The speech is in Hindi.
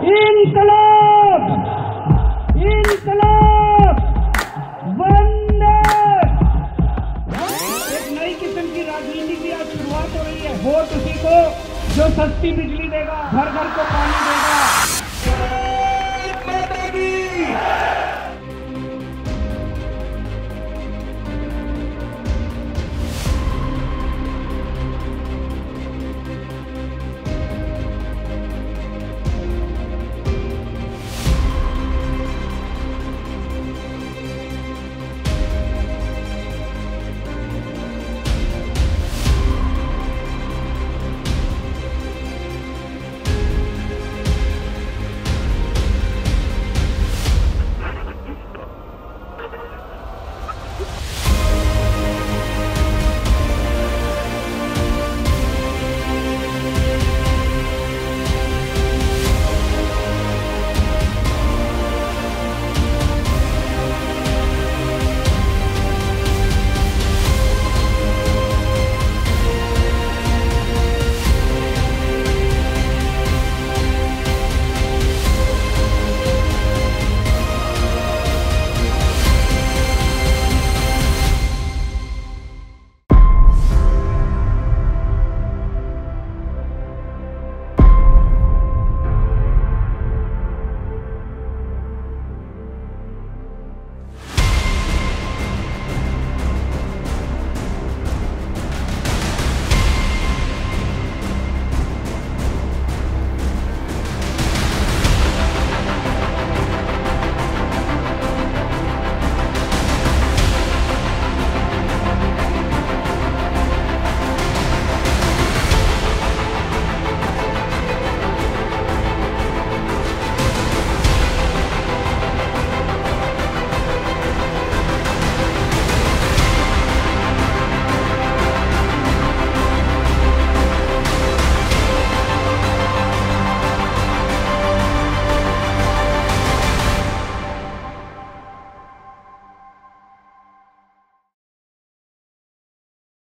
इनकलाब इनकलाब वंदे। एक नई किस्म की राजनीति की आज शुरुआत हो रही है। वोट उसी को जो सस्ती बिजली देगा, घर घर को पानी देगा,